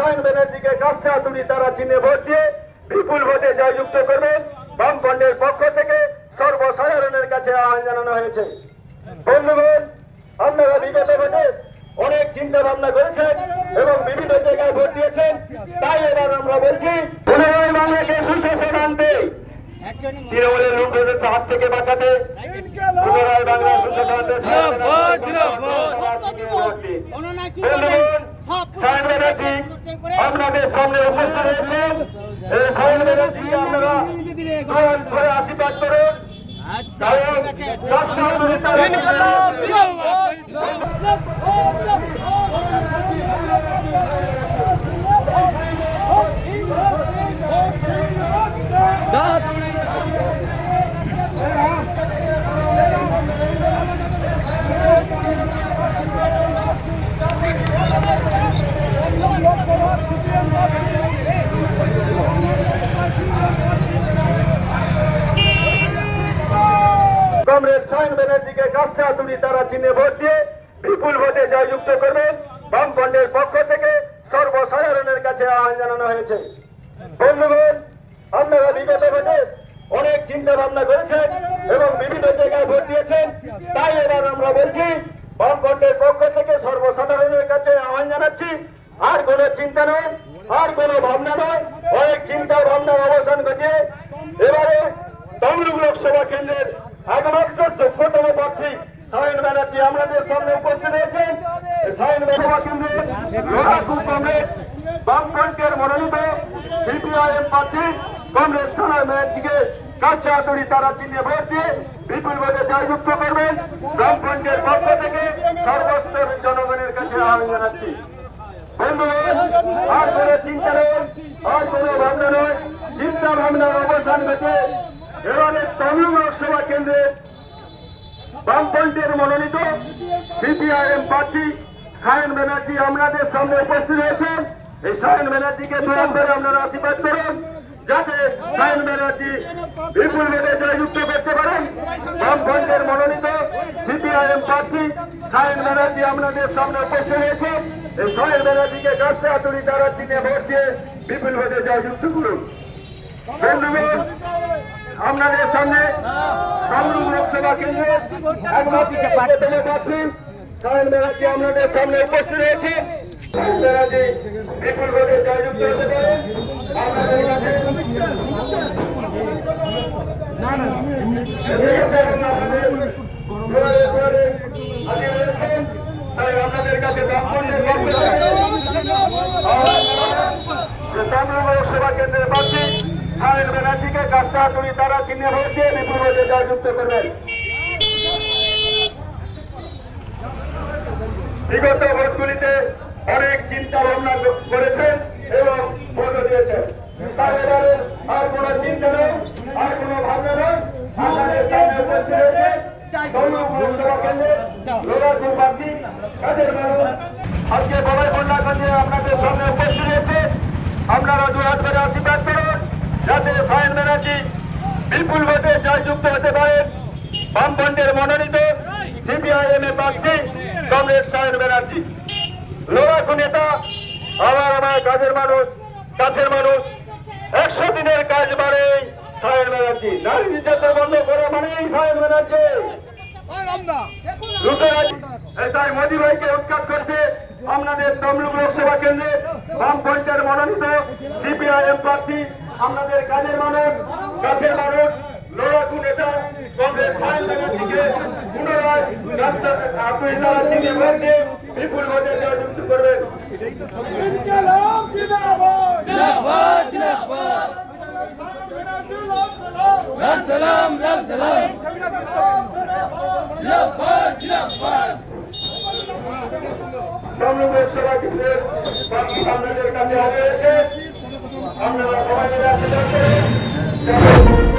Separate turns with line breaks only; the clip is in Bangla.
সায়ন ব্যানার্জিকে কাস্তে হাতুড়ি তারা চিহ্নে ভোট দিয়ে বিপুল ভোটে জয়যুক্ত করবেন বামফ্রন্টের পক্ষ থেকে সর্বসাধারণের কাছে আহ্বান জানানো হয়েছে। বন্ধুগণ, আপনারা বিগত ভোটে অনেক চিন্তা ভাবনা করেছেন এবং বিভিন্ন জায়গায় ভোট দিয়েছেন, তাই এবার আমরা বলছি পুনরায় বাংলাকে সুশাসন আনতে, তৃণমূলের লুটদের হাত থেকে বাঁচাতে, পুনরায় বাংলা সুশাসন আনতে সায়ন ব্যানার্জি আপনাদের সামনে উপস্থিত হয়েছেন। এই সায়ন ব্যানার্জিকে আপনারা ধরে আশীর্বাদ করুন। কমরেড সায়ন ব্যানার্জিকে কাস্তে হাতুড়ি তারা চিহ্নে ভোট দিয়ে বিপুল ভোটে জয়যুক্ত করবেন বামফ্রন্টের পক্ষ থেকে সর্বসাধারণের কাছে আহ্বান জানানো হয়েছে। বন্ধুগণ, আপনারা বিগত ভোটে অনেক চিন্তা ভাবনা করেছেন এবং বিভিন্ন জায়গায় ভোট দিয়েছেন, তাই এবার আমরা বলছি বামফ্রন্টের পক্ষ থেকে সর্বসাধারণের কাছে আহ্বান জানাচ্ছি, আর কোনো চিন্তা নয়, আর কোনো ভাবনা নয়, অনেক চিন্তা ভাবনার অবসান ঘটিয়ে এবারে তমলুক লোকসভা কেন্দ্রের একমাত্র যোগ্যতম প্রার্থী সায়ন ব্যানার্জি আমাদের সামনে উপস্থিত হয়েছেন। সায়ন লোকসভা কেন্দ্রের লড়াকু কমরেড বামফ্রন্টের মনোনীত সিপিআইএম প্রার্থী কমরেড সায়ন ব্যানার্জিকে কাস্তে হাতুড়ি তারা চিহ্নে ভোট দিয়ে বিপুল ভোটে জয়যুক্ত করবেন বামফ্রন্টের পক্ষ থেকে সর্বস্তরের জনগণের কাছে আহ্বান জানাচ্ছি। বন্ধুগণ, আর কোনো চিন্তা নয়, আর কোনো ভাবনা নয়, চিন্তা ভাবনার অবসান ঘটে এবারে তমলুক লোকসভা কেন্দ্রের বামফ্রন্টের মনোনীত সিপিআইএম প্রার্থী সায়ন ব্যানার্জি আমাদের সামনে উপস্থিত হয়েছেন। এই সায়ন ব্যানার্জিকে দোয়ান করে আপনারা আশীর্বাদ করুন, যাতে সায়ন ব্যানার্জি বিপুল ভোটে জয়যুক্ত করতে পারেন। বামফ্রন্টের মনোনীত সিপিআইএম প্রার্থী সায়ন ব্যানার্জি আমাদের সামনে উপস্থিত হয়েছে। এই সায়ন ব্যানার্জিকে কাস্তে হাতুড়ি তারা চিহ্নে ভোট দিয়ে বিপুল ভোটে জয়যুক্ত করুন। বন্ধুগণ, আপনাদের সামনে তমলুক লোকসভা কেন্দ্রের একমাত্র প্রার্থী সায়ন ব্যানার্জি আমাদের সামনে উপস্থিত হয়েছে। সায়ন ব্যানার্জি বিপুল ভোটে জয়যুক্ত হতে পারেন। আপনাদের কাছে তাই আপনাদের কাছে তমলুক লোকসভা কেন্দ্রের প্রার্থী সায়ন ব্যানার্জিকে কাস্তে হাতুড়ি তারা চিহ্নে ভোট দিয়ে বিপুল ভোটে জয়যুক্ত করবেন। বিগত ভোটগুলিতে অনেক চিন্তা ভাবনা করেছেন এবং ভোটও দিয়েছেন, তার এবারে আর কোনো চিন্তা নেই, আর কোনো ভাবনা নেই। আপনাদের সামনে উপস্থিত হয়েছে তমলুক লোকসভা কেন্দ্রের লড়াকু প্রার্থী কাজের মানুষ আজকে বলাই কন্যাগঞ্জে আপনাদের সামনে উপস্থিত হয়েছে। আপনারা দুহাত করে আশীর্বাদ করুন, যাতে সায়ন ব্যানার্জি বিপুল ভোটে জয়যুক্ত হতে পারেন বামফ্রন্টের মনোনীত সিপিআইএম এর প্রার্থী কমরেড সায়ন ব্যানার্জি। লড়াকু নেতা, আমার কাজের মানুষ, কাছের মানুষ, 100 দিনের কাজ মানে সায়ন ব্যানার্জি, নারী নির্যাতন বন্ধ করা মানেই সায়ন ব্যানার্জি। তাই মোদী ভাইকে উৎখাত করতে আপনাদের তমলুক লোকসভা কেন্দ্রে বামফ্রন্টের মনোনীত সিপিআইএম প্রার্থী আপনাদের কাজের মানুষ, কাছের মানুষ, লড়াকু নেতা কংগ্রেস সায়ন ব্যানার্জিকে পুনরায় বিপুল ভোটে জয়যুক্ত করবেন। তমলুক লোকসভা কেন্দ্রের প্রার্থী আপনাদের কাছে হাজির হয়েছে। আপনারা সবাই মিলে আশীর্বাদ করুন।